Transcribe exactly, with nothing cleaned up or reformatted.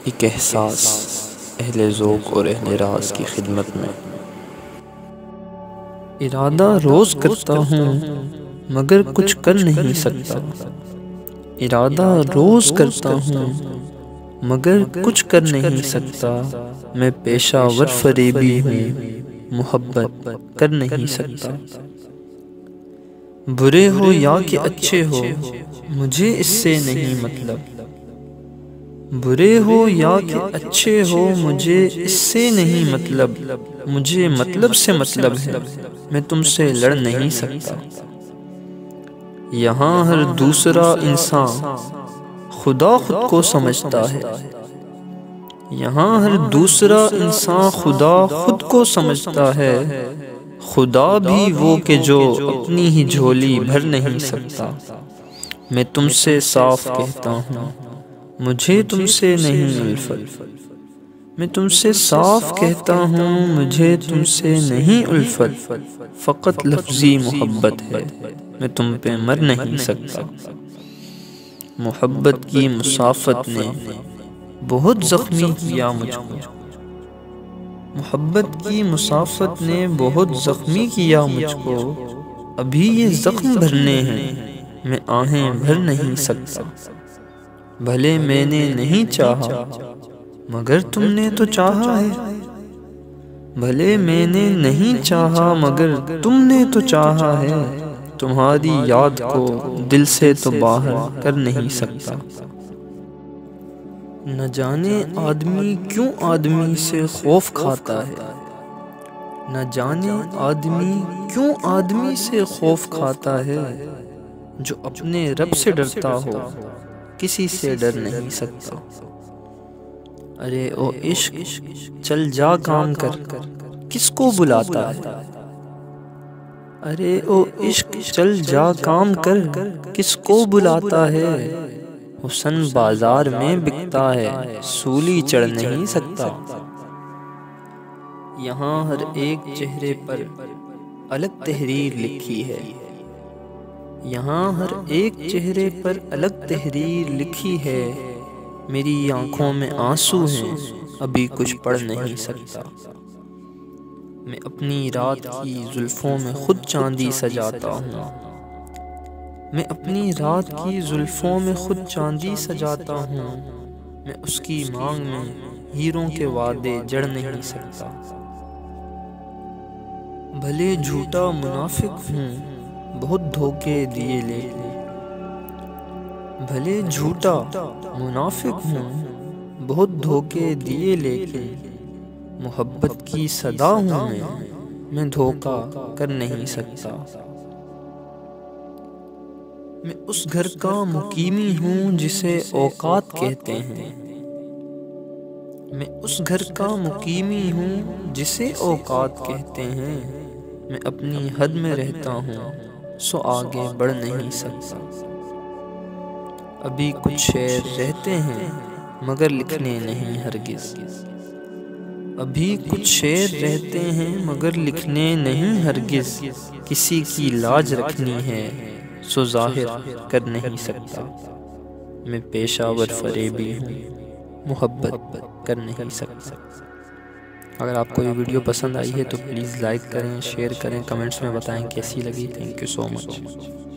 ایک احساس اہل ذوق اور اہل راز کی خدمت میں۔ ارادہ روز کرتا ہوں مگر کچھ کر نہیں سکتا، ارادہ روز کرتا ہوں مگر کچھ کر نہیں سکتا، میں پیشہ ور فریبی ہوں محبت کر نہیں سکتا۔ برے ہو یا کہ اچھے ہو مجھے اس سے نہیں مطلب، برے ہو یا کہ اچھے ہو مجھے اس سے نہیں مطلب، مجھے مطلب سے مطلب ہے، میں تم سے لڑ نہیں سکتا۔ یہاں ہر دوسرا انسان خدا خود کو سمجھتا ہے، یہاں ہر دوسرا انسان خدا خود کو سمجھتا ہے، خدا بھی وہ کہ جو اپنی ہی جھولی بھر نہیں سکتا۔ میں تم سے صاف کہتا ہوں مجھے تم سے نہیں الفت، میں تم سے صاف کہتا ہوں مجھے تم سے نہیں الفت، فقط لفظی محبت ہے میں تم پہ مر نہیں سکتا۔ محبت کی مسافت نے بہت زخمی کیا مجھ کو، محبت کی مسافت نے بہت زخمی کیا مجھ کو، ابھی یہ زخم بھرنے ہیں میں آہیں بھر نہیں سکتا۔ بھلے میں نے نہیں چاہا مگر تم نے تو چاہا ہے، بھلے میں نے نہیں چاہا مگر تم نے تو چاہا ہے، تمہاری یاد کو دل سے تو باہر کر نہیں سکتا۔ نہ جانے آدمی کیوں آدمی سے خوف کھاتا ہے، نہ جانے آدمی کیوں آدمی سے خوف کھاتا ہے، جو اپنے رب سے ڈرتا ہو کسی سے ڈر نہیں سکتا۔ ارے او عشق چل جا کام کر کس کو بلاتا ہے، ارے او عشق چل جا کام کر کس کو بلاتا ہے، حسن بازار میں بکتا ہے سولی چڑھ نہیں سکتا۔ یہاں ہر ایک چہرے پر الگ تحریر لکھی ہے، یہاں ہر ایک چہرے پر الگ تحریر لکھی ہے، میری آنکھوں میں آنسو ہیں ابھی کچھ پڑھ نہیں سکتا۔ میں اپنی رات کی زلفوں میں خود چاندی سجاتا ہوں، میں اپنی رات کی زلفوں میں خود چاندی سجاتا ہوں، میں اس کی مانگ میں ہیروں کے وعدے جڑ نہیں سکتا۔ بھلے جھوٹا منافق ہوں بہت دھوکے دیے لیکن، بھلے جھوٹا منافق ہوں بہت دھوکے دیے لیکن، محبت کی صدا ہوں میں میں دھوکا کر نہیں سکتا۔ میں اس گھر کا مقیمی ہوں جسے اوقات کہتے ہیں، میں اس گھر کا مقیمی ہوں جسے اوقات کہتے ہیں، میں اپنی حد میں رہتا ہوں سو آگے بڑھ نہیں سکتا۔ ابھی کچھ شعر رہتے ہیں مگر لکھنے نہیں ہرگز، ابھی کچھ شعر رہتے ہیں مگر لکھنے نہیں ہرگز، کسی کی لاج رکھنی ہے سو ظاہر کر نہیں سکتا۔ میں پیشہ ور فریبی ہوں محبت کر نہیں سکتا۔ اگر آپ کو یہ ویڈیو پسند آئی ہے تو پلیز لائک کریں، شیئر کریں، کمنٹس میں بتائیں کیسی لگی۔ Thank you so much.